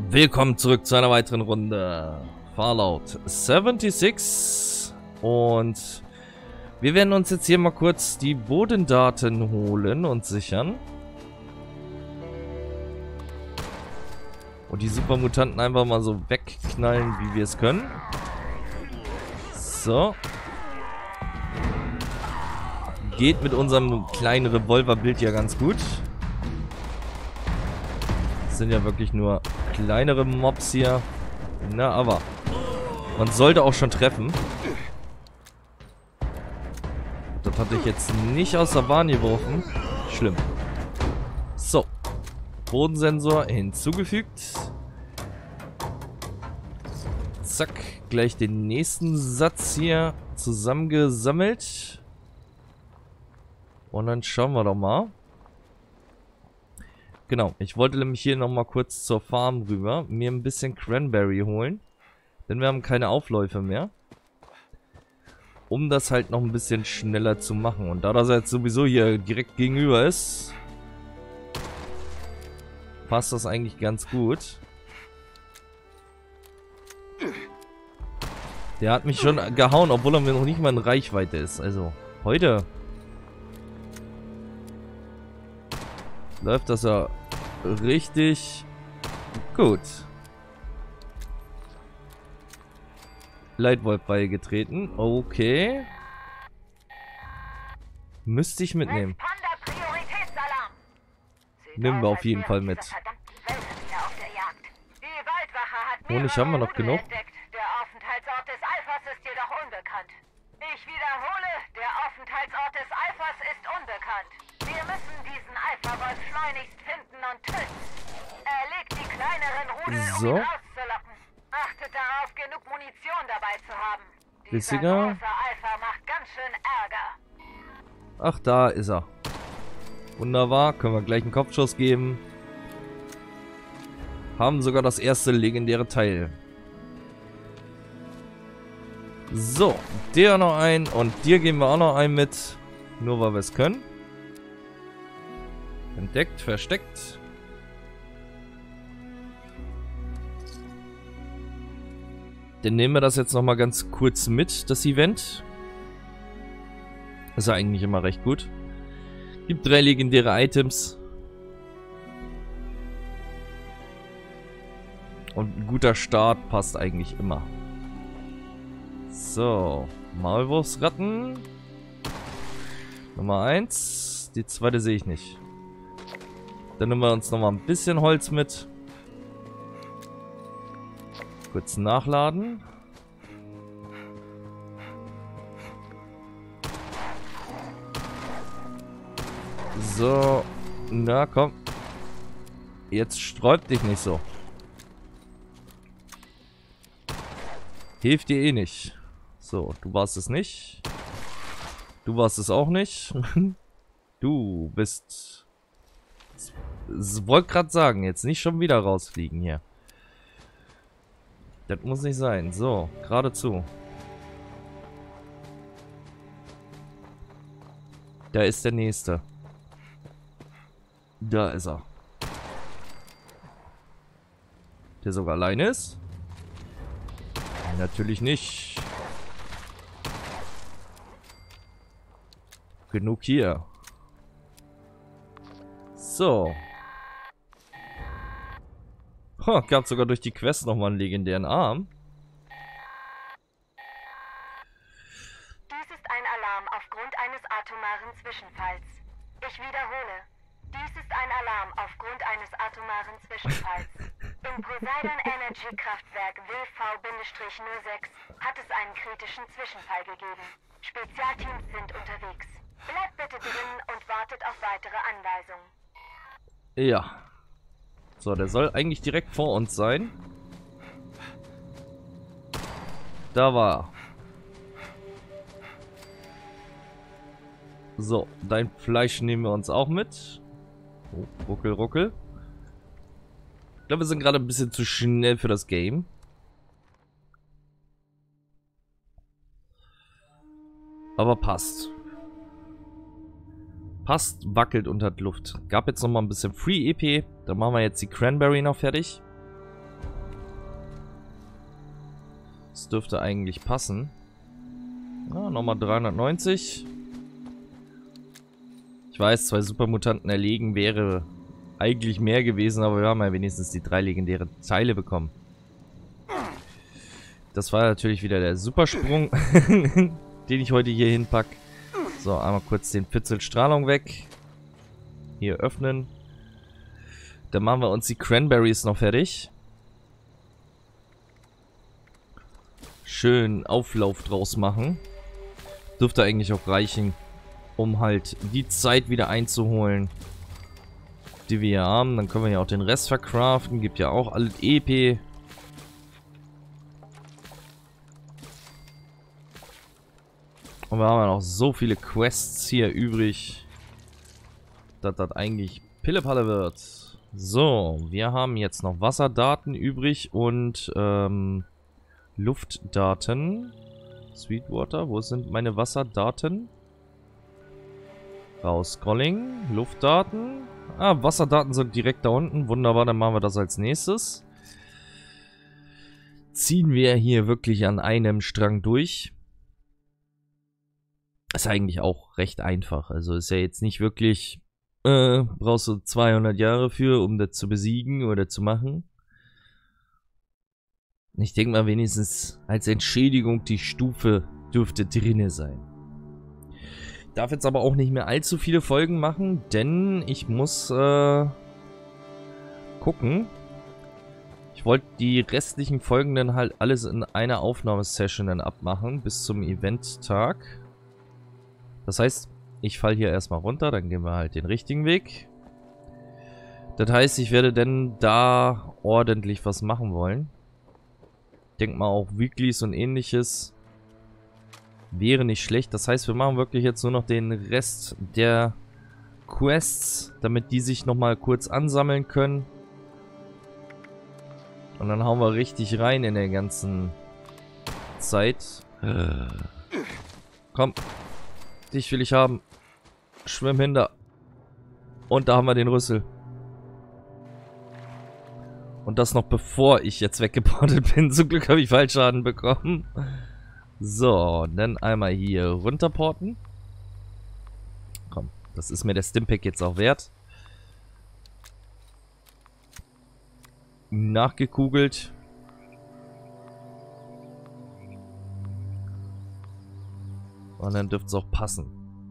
Willkommen zurück zu einer weiteren Runde Fallout 76 und wir werden uns jetzt hier mal kurz die Bodendaten holen und sichern und die Supermutanten einfach mal so wegknallen, wie wir es können. So. Geht mit unserem kleinen Revolverbild ja ganz gut. Das sind ja wirklich nur kleinere Mobs hier. Na, aber man sollte auch schon treffen. Das hatte ich jetzt nicht aus der Bahn geworfen. Schlimm. So. Bodensensor hinzugefügt. Zack. Gleich den nächsten Satz hier zusammengesammelt. Und dann schauen wir doch mal. Genau, ich wollte nämlich hier nochmal kurz zur Farm rüber, mir ein bisschen Cranberry holen. Denn wir haben keine Aufläufe mehr. Um das halt noch ein bisschen schneller zu machen. Und da das jetzt sowieso hier direkt gegenüber ist, passt das eigentlich ganz gut. Der hat mich schon gehauen, obwohl er mir noch nicht mal in Reichweite ist. Also, heute läuft das ja richtig gut. Leitwolf beigetreten. Okay. Müsste ich mitnehmen. Nehmen wir auf jeden Fall mit. Honig haben wir noch genug. Der Aufenthaltsort des Alphas ist jedoch unbekannt. Ich wiederhole, der Aufenthaltsort des Alphas ist unbekannt. Wir müssen diesen Alpha-Wolf schleunigst finden und töten. Erlegt die kleineren Rudel, um ihn rauszulocken. Achtet darauf, genug Munition dabei zu haben. Dieser große Alpha macht ganz schön Ärger. Ach, da ist er. Wunderbar, können wir gleich einen Kopfschuss geben. Haben sogar das erste legendäre Teil. So, der noch ein und dir geben wir auch noch einen mit. Nur weil wir es können. Entdeckt, versteckt. Dann nehmen wir das jetzt nochmal ganz kurz mit, das Event. Ist ja eigentlich immer recht gut. Gibt 3 legendäre Items. Und ein guter Start passt eigentlich immer. So, Maulwurfsratten. Nummer 1. Die zweite sehe ich nicht. Dann nehmen wir uns nochmal ein bisschen Holz mit. Kurz nachladen. So, na komm. Jetzt sträub dich nicht so. Hilft dir eh nicht. So, du warst es nicht. Du warst es auch nicht. Du bist... Wollte gerade sagen, jetzt nicht schon wieder rausfliegen hier. Das muss nicht sein. So, geradezu. Da ist der nächste. Da ist er. Der sogar alleine ist? Natürlich nicht. Genug hier. So. Gab sogar durch die Quest nochmal einen legendären Arm. Dies ist ein Alarm aufgrund eines atomaren Zwischenfalls. Ich wiederhole. Dies ist ein Alarm aufgrund eines atomaren Zwischenfalls. Im Poseidon Energy Kraftwerk WV-06 hat es einen kritischen Zwischenfall gegeben. Spezialteams sind unterwegs. Bleibt bitte drin und wartet auf weitere Anweisungen. Ja. So, der soll eigentlich direkt vor uns sein. Da war er. So, dein Fleisch nehmen wir uns auch mit. Oh, ruckel, ruckel. Ich glaube, wir sind gerade ein bisschen zu schnell für das Game. Aber passt. Passt, wackelt und hat Luft. Gab jetzt noch mal ein bisschen Free EP. Dann machen wir jetzt die Cranberry noch fertig. Das dürfte eigentlich passen. Ja, nochmal 390. Ich weiß, 2 Supermutanten erlegen wäre eigentlich mehr gewesen, aber wir haben ja wenigstens die 3 legendären Teile bekommen. Das war natürlich wieder der Supersprung, den ich heute hier hinpack. So, einmal kurz den Fitzelstrahlung weg. Hier öffnen. Dann machen wir uns die Cranberries noch fertig. Schön Auflauf draus machen. Dürfte eigentlich auch reichen, um halt die Zeit wieder einzuholen, die wir hier haben. Dann können wir ja auch den Rest verkraften. Gibt ja auch alles EP. Und wir haben ja noch so viele Quests hier übrig, dass das eigentlich Pillepalle wird. So, wir haben jetzt noch Wasserdaten übrig und Luftdaten. Sweetwater, wo sind meine Wasserdaten? Raus-Scrolling, Luftdaten. Ah, Wasserdaten sind direkt da unten. Wunderbar, dann machen wir das als nächstes. Ziehen wir hier wirklich an einem Strang durch. Ist eigentlich auch recht einfach. Also ist ja jetzt nicht wirklich, brauchst du 200 Jahre für, um das zu besiegen oder zu machen. Ich denke mal, wenigstens als Entschädigung die Stufe dürfte drinne sein. Ich darf jetzt aber auch nicht mehr allzu viele Folgen machen, denn ich muss gucken. Ich wollte die restlichen Folgen dann halt alles in einer Aufnahmesession dann abmachen, bis zum Eventtag. Das heißt, ich falle hier erstmal runter, dann gehen wir halt den richtigen Weg. Das heißt, ich werde dann da ordentlich was machen wollen. Ich denke mal auch Weeklies und ähnliches wäre nicht schlecht. Das heißt, wir machen wirklich jetzt nur noch den Rest der Quests, damit die sich nochmal kurz ansammeln können. Und dann hauen wir richtig rein in der ganzen Zeit. Komm, dich will ich haben. Schwimm hinter. Und da haben wir den Rüssel. Und das noch bevor ich jetzt weggeportet bin. Zum Glück habe ich Fallschaden bekommen. So, dann einmal hier runterporten. Komm, das ist mir der Stimpack jetzt auch wert. Nachgekugelt. Und dann dürfte es auch passen.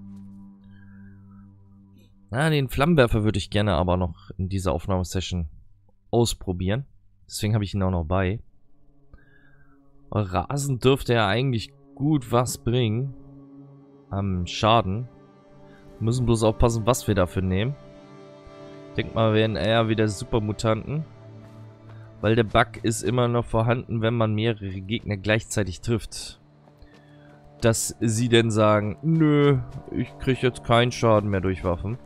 Na, den Flammenwerfer würde ich gerne aber noch in dieser Aufnahmesession ausprobieren. Deswegen habe ich ihn auch noch bei. Rasen dürfte ja eigentlich gut was bringen. Am Schaden. Müssen bloß aufpassen, was wir dafür nehmen. Ich denke mal, wir werden eher wieder Supermutanten. Weil der Bug ist immer noch vorhanden, wenn man mehrere Gegner gleichzeitig trifft. Dass sie dann sagen, nö, ich kriege jetzt keinen Schaden mehr durch Waffen.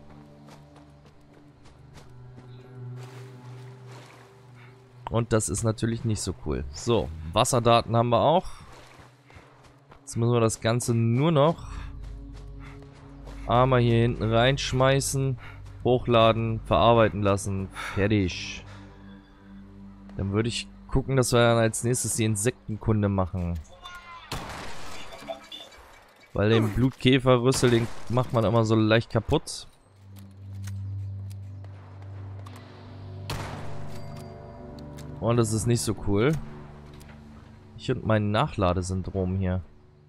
Und das ist natürlich nicht so cool. So, Wasserdaten haben wir auch. Jetzt müssen wir das Ganze nur noch einmal hier hinten reinschmeißen, hochladen, verarbeiten lassen, fertig. Dann würde ich gucken, dass wir dann als nächstes die Insektenkunde machen. Weil den Blutkäferrüssel, den macht man immer so leicht kaputt. Und das ist nicht so cool. Ich und mein Nachladesyndrom hier.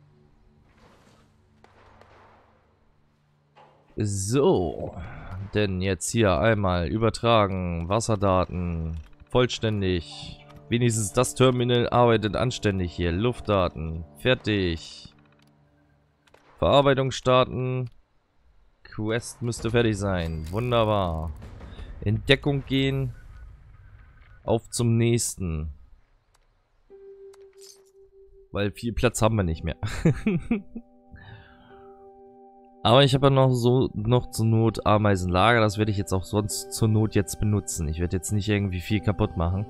So. Denn jetzt hier einmal übertragen. Wasserdaten. Vollständig. Wenigstens das Terminal arbeitet anständig hier. Luftdaten. Fertig. Verarbeitung starten. Quest müsste fertig sein. Wunderbar. In Deckung gehen. Auf zum nächsten. Weil viel Platz haben wir nicht mehr. Aber ich habe ja noch zur Not Ameisenlager. Das werde ich jetzt auch sonst zur Not jetzt benutzen. Ich werde jetzt nicht irgendwie viel kaputt machen.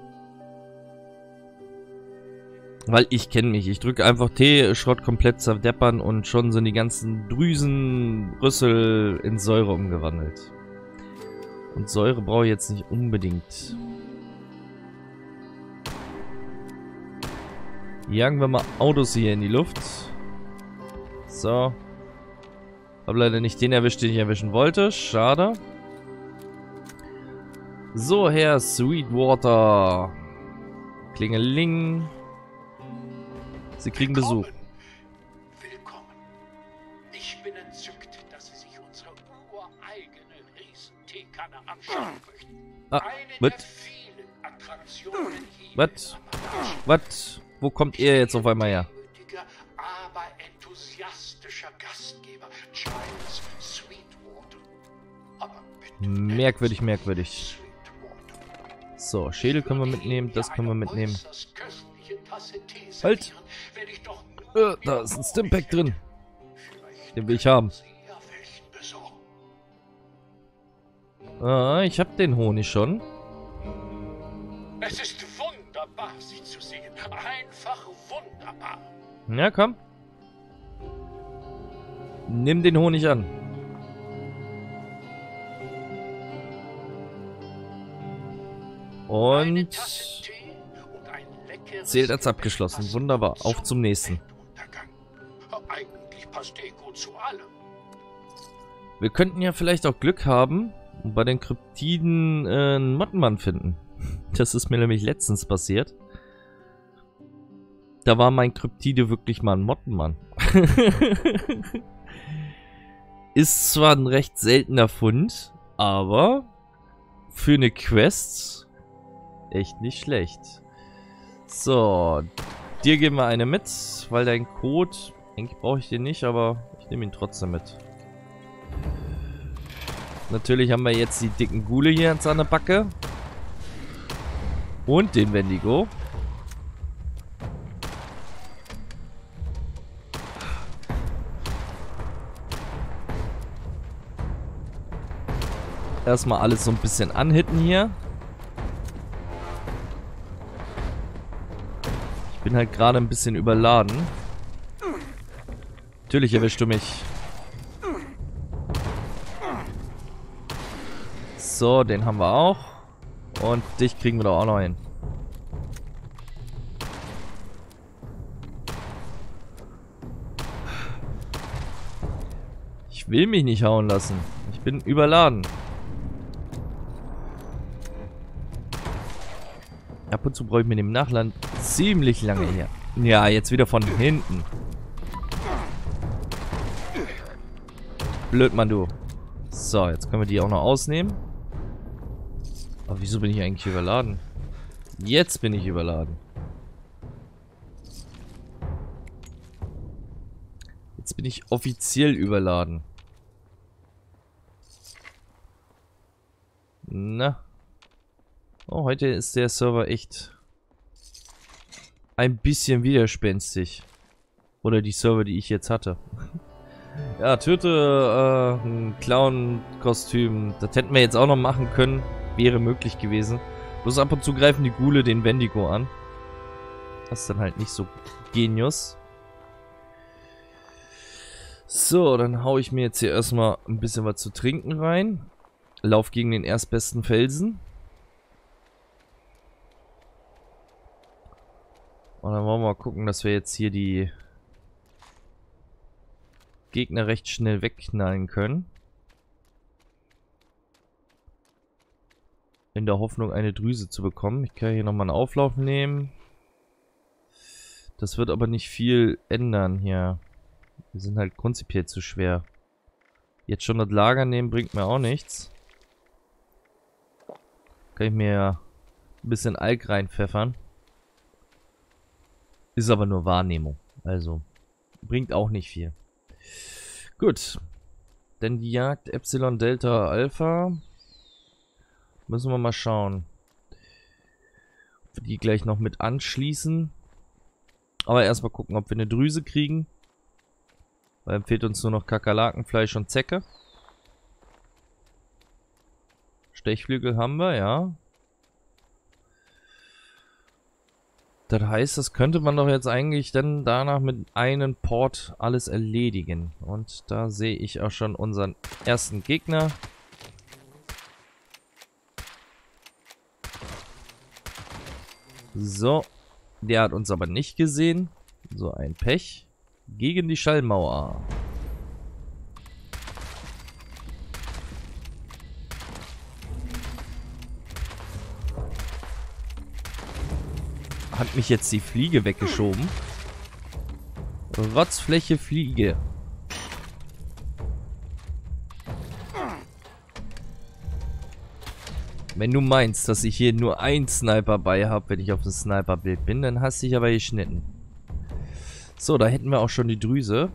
Weil ich kenne mich. Ich drücke einfach T, Schrott komplett zerdeppern und schon sind die ganzen Drüsen, Rüssel in Säure umgewandelt. Und Säure brauche ich jetzt nicht unbedingt. Jagen wir mal Autos hier in die Luft. So. Hab leider nicht den erwischt, den ich erwischen wollte. Schade. So, Herr Sweetwater. Klingeling. Sie kriegen Besuch. Willkommen. Ich bin entzückt, dass Sie sich unsere ureigene Riesen-Teekanne anschauen möchten. Ah, Eine der vielen Attraktionen hier. Was? Wo kommt ihr jetzt auf einmal her? Demütiger, aber enthusiastischer Gastgeber, Giles Sweetwater. Aber bitte Merkwürdig. Sweetwater. So, Schädel können wir mitnehmen, das können wir mitnehmen. Halt! Da ist ein Stimpack drin. Den will ich haben. Ah, ich hab den Honig schon. Es ist wunderbar, Sie zu sehen. Einfach wunderbar. Ja, komm. Nimm den Honig an. Und zählt als abgeschlossen. Wunderbar. Auf zum nächsten. Eigentlich passt Deko zu allem. Wir könnten ja vielleicht auch Glück haben und bei den Kryptiden einen Mottenmann finden. Das ist mir nämlich letztens passiert. Da war mein Kryptide wirklich mal ein Mottenmann. Ist zwar ein recht seltener Fund, aber für eine Quest echt nicht schlecht. So, dir geben wir eine mit, weil dein Code, eigentlich brauche ich den nicht, aber ich nehme ihn trotzdem mit. Natürlich haben wir jetzt die dicken Ghule hier an seiner Backe. Und den Wendigo. Erstmal alles so ein bisschen anhitten hier. Ich bin halt gerade ein bisschen überladen. Natürlich erwischst du mich. So, den haben wir auch. Und dich kriegen wir doch auch noch hin. Ich will mich nicht hauen lassen. Ich bin überladen. Ab und zu brauche ich mit dem Nachladen ziemlich lange her. Ja, jetzt wieder von hinten. Blöd, Mann, du. So, jetzt können wir die auch noch ausnehmen. Aber wieso bin ich eigentlich überladen? Jetzt bin ich überladen. Jetzt bin ich offiziell überladen. Na. Oh, heute ist der Server echt ein bisschen widerspenstig. Oder die Server, die ich jetzt hatte. Ja, töte ein Clown-Kostüm. Das hätten wir jetzt auch noch machen können. Wäre möglich gewesen. Bloß ab und zu greifen die Ghule den Wendigo an. Das ist dann halt nicht so genius. So, dann hau ich mir jetzt hier erstmal ein bisschen was zu trinken rein. Lauf gegen den erstbesten Felsen. Und dann wollen wir mal gucken, dass wir jetzt hier die Gegner recht schnell wegknallen können. In der Hoffnung, eine Drüse zu bekommen. Ich kann hier nochmal einen Auflauf nehmen. Das wird aber nicht viel ändern hier. Wir sind halt prinzipiell zu schwer. Jetzt schon das Lager nehmen bringt mir auch nichts. Kann ich mir ein bisschen Alk reinpfeffern. Ist aber nur Wahrnehmung. Also, bringt auch nicht viel. Gut. Denn die Jagd Epsilon Delta Alpha. Müssen wir mal schauen. Ob wir die gleich noch mit anschließen. Aber erstmal gucken, ob wir eine Drüse kriegen. Weil dann fehlt uns nur noch Kakerlakenfleisch und Zecke. Stechflügel haben wir, ja. Das heißt, das könnte man doch jetzt eigentlich dann danach mit einem Port alles erledigen. Und da sehe ich auch schon unseren ersten Gegner. So. Der hat uns aber nicht gesehen. So ein Pech. Gegen die Schallmauer. Hat mich jetzt die Fliege weggeschoben. Rotzfläche Fliege. Wenn du meinst, dass ich hier nur einen Sniper bei habe, wenn ich auf dem Sniperbild bin, dann hast du dich aber geschnitten. So, da hätten wir auch schon die Drüse.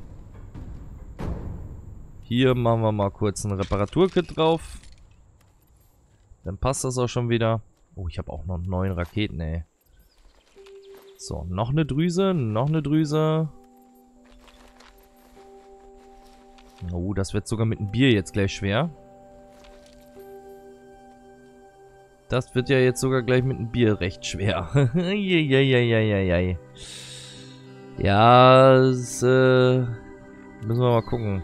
Hier machen wir mal kurz ein Reparaturkit drauf. Dann passt das auch schon wieder. Oh, ich habe auch noch 9 Raketen, ey. So, noch eine Drüse, noch eine Drüse. Oh, das wird sogar mit dem Bier jetzt gleich schwer. Das wird ja jetzt sogar gleich mit dem Bier recht schwer. Ja, das, müssen wir mal gucken.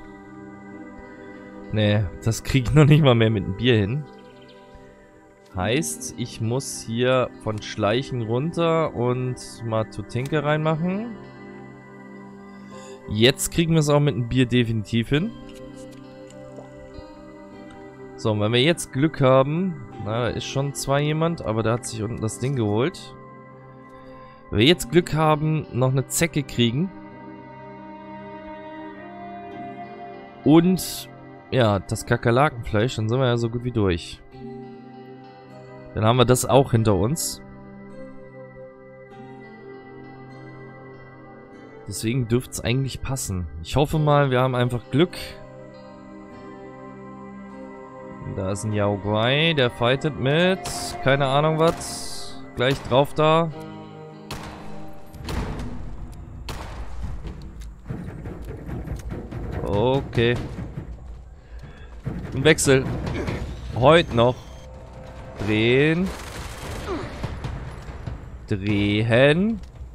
Nee, das krieg ich noch nicht mal mehr mit dem Bier hin. Heißt, ich muss hier von Schleichen runter und mal Tutinke reinmachen. Jetzt kriegen wir es auch mit dem Bier definitiv hin. So, und wenn wir jetzt Glück haben, na, da ist schon zwar jemand, aber der hat sich unten das Ding geholt. Wenn wir jetzt Glück haben, noch eine Zecke kriegen. Und, ja, das Kakerlakenfleisch, dann sind wir ja so gut wie durch. Dann haben wir das auch hinter uns. Deswegen dürfte es eigentlich passen. Ich hoffe mal, wir haben einfach Glück. Da ist ein Yao Guai, der fightet mit. Keine Ahnung was. Gleich drauf da. Okay. Ein Wechsel. Heute noch. Drehen. Drehen.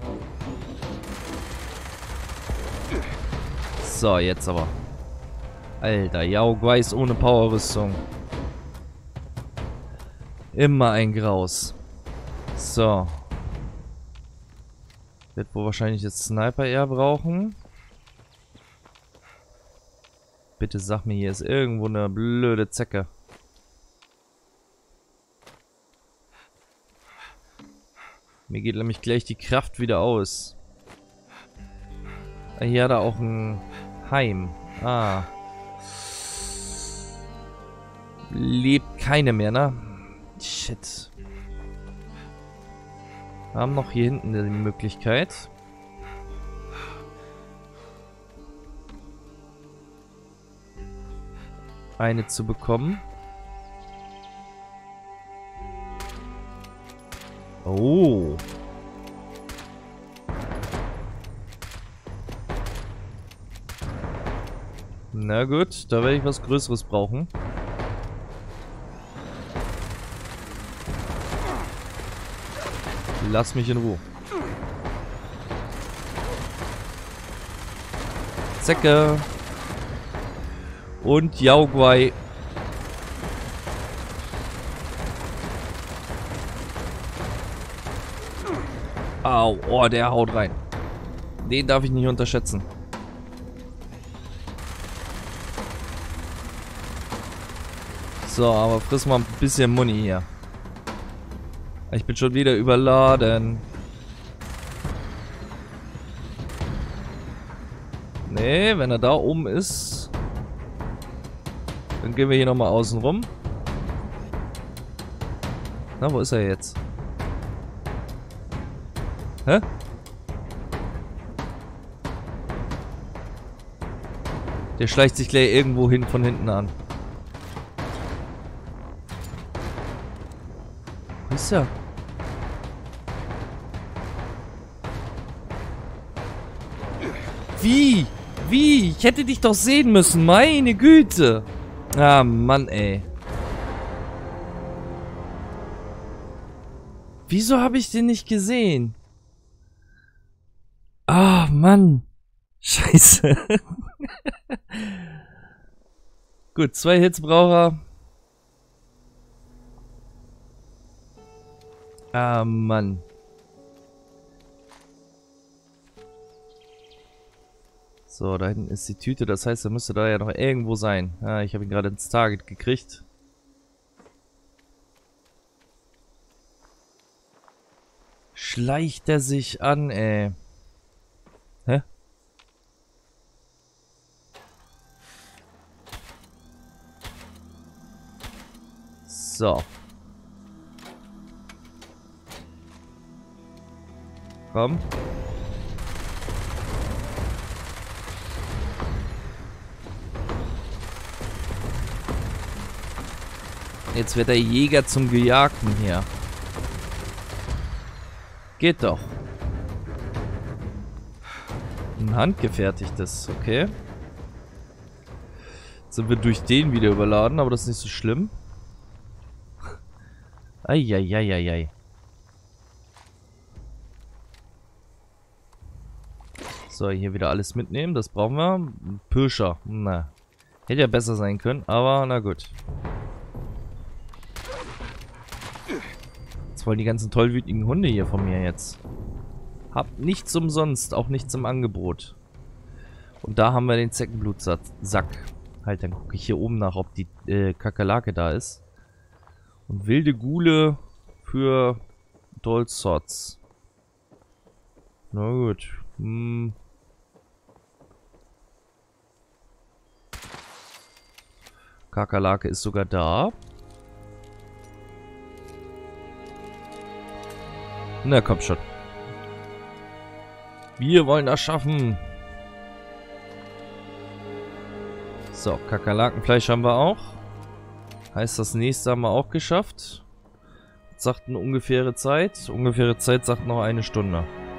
So, jetzt aber. Alter, Yao Guai ist ohne Powerrüstung. Immer ein Graus. So. Wird wohl wahrscheinlich jetzt Sniper eher brauchen. Bitte sag mir, hier ist irgendwo eine blöde Zecke. Mir geht nämlich gleich die Kraft wieder aus. Hier hat er auch ein Heim. Ah. Lebt keine mehr, ne? Shit. Wir haben noch hier hinten die Möglichkeit. Eine zu bekommen. Oh. Na gut, da werde ich was Größeres brauchen. Lass mich in Ruhe. Zecke. Und Yao Guai. Au, oh, der haut rein. Den darf ich nicht unterschätzen. So, aber friss mal ein bisschen Muni hier. Ich bin schon wieder überladen. Nee, wenn er da oben ist, dann gehen wir hier nochmal außen rum. Na, wo ist er jetzt? Hä? Der schleicht sich gleich irgendwo hin von hinten an. Wo ist er? Wie? Wie? Ich hätte dich doch sehen müssen. Meine Güte. Ah, Mann, ey. Wieso habe ich den nicht gesehen? Ah, Mann. Scheiße. Gut, 2 Hits braucht er. Ah, Mann. So, da hinten ist die Tüte. Das heißt, er müsste da ja noch irgendwo sein. Ah, ich habe ihn gerade ins Target gekriegt. Schleicht er sich an, ey. Hä? So. Komm. Jetzt wird der Jäger zum Gejagten hier. Geht doch. Ein handgefertigtes, okay. Jetzt sind wir durch den wieder überladen, aber das ist nicht so schlimm. Eieieiei. So, hier wieder alles mitnehmen, das brauchen wir. Pirscher, na. Hätte ja besser sein können, aber na gut. Was wollen die ganzen tollwütigen Hunde hier von mir jetzt? Hab nichts umsonst, auch nichts im Angebot. Und da haben wir den Zeckenblutsack. Halt, dann gucke ich hier oben nach, ob die Kakerlake da ist. Und wilde Gule für Dolzots. Na gut. Kakerlake ist sogar da. Na komm schon. Wir wollen das schaffen. So, Kakerlakenfleisch haben wir auch. Heißt, das nächste haben wir auch geschafft. Sagt eine ungefähre Zeit. Ungefähre Zeit sagt noch 1 Stunde.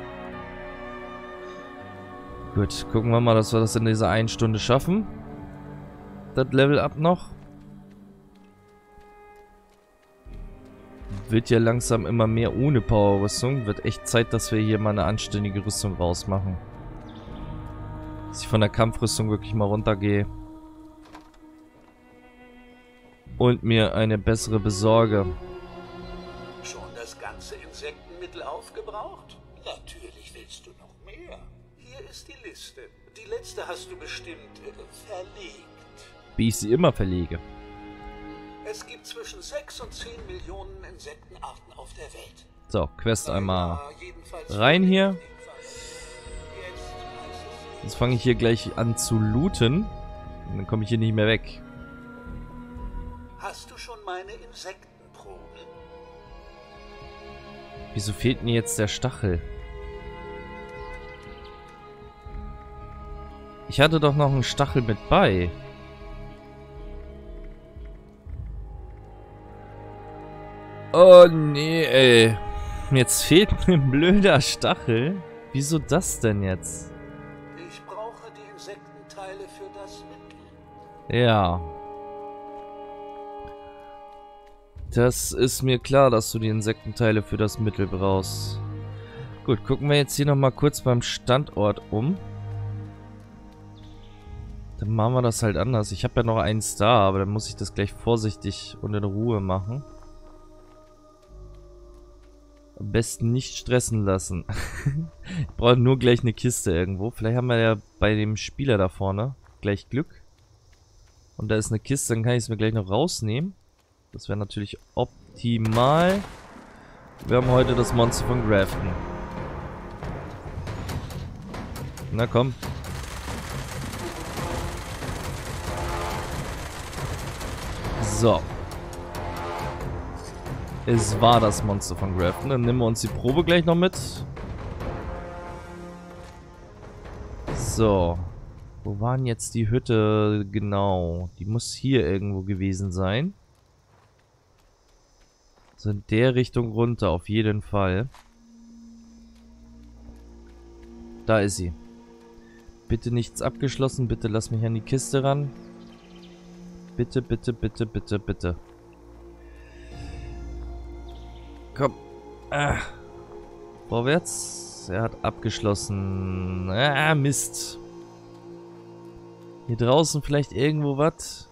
Gut, gucken wir mal, dass wir das in dieser 1 Stunde schaffen. Das Level up noch. Wird ja langsam immer mehr ohne Powerrüstung. Wird echt Zeit, dass wir hier mal eine anständige Rüstung rausmachen. Dass ich von der Kampfrüstung wirklich mal runtergehe. Und mir eine bessere besorge. Schon das ganze Insektenmittel aufgebraucht? Natürlich willst du noch mehr. Hier ist die Liste. Die letzte hast du bestimmt verlegt. Wie ich sie immer verlege. Es gibt zwischen 6 und 10 Millionen Insektenarten auf der Welt. So, Quest einmal rein hier. Jetzt fange ich hier gleich an zu looten. Und dann komme ich hier nicht mehr weg. Hast du schon meine Insektenproben? Wieso fehlt mir jetzt der Stachel? Ich hatte doch noch einen Stachel mit bei. Oh nee, ey. Jetzt fehlt mir ein blöder Stachel. Wieso das denn jetzt? Ich brauche die Insektenteile für das Mittel. Ja. Das ist mir klar, dass du die Insektenteile für das Mittel brauchst. Gut, gucken wir jetzt hier nochmal kurz beim Standort um. Dann machen wir das halt anders. Ich habe ja noch eins da, aber dann muss ich das gleich vorsichtig und in Ruhe machen. Am besten nicht stressen lassen. Ich brauche nur gleich eine Kiste irgendwo. Vielleicht haben wir ja bei dem Spieler da vorne gleich Glück. Und da ist eine Kiste, dann kann ich es mir gleich noch rausnehmen. Das wäre natürlich optimal. Wir haben heute das Monster von Grafton. Na komm. So. Es war das Monster von Grafton. Dann nehmen wir uns die Probe gleich noch mit. So. Wo war denn jetzt die Hütte? Genau. Die muss hier irgendwo gewesen sein. So in der Richtung runter, auf jeden Fall. Da ist sie. Bitte nichts abgeschlossen. Bitte lass mich an die Kiste ran. Bitte, bitte, bitte, bitte, bitte. Komm. Vorwärts. Er hat abgeschlossen. Mist. Hier draußen vielleicht irgendwo was.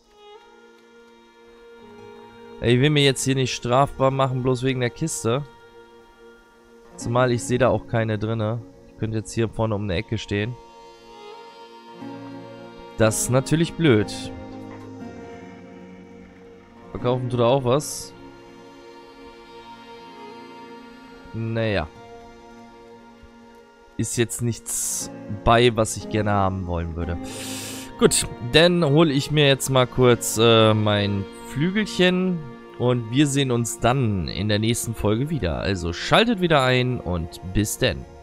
Ich will mir jetzt hier nicht strafbar machen, bloß wegen der Kiste. Zumal ich sehe da auch keine drinne. Ich könnte jetzt hier vorne um eine Ecke stehen. Das ist natürlich blöd. Verkaufen tut er auch was. Naja. Ist jetzt nichts bei, was ich gerne haben wollen würde. Gut, dann hole ich mir jetzt mal kurz mein Flügelchen. Und wir sehen uns dann in der nächsten Folge wieder. Also schaltet wieder ein und bis denn.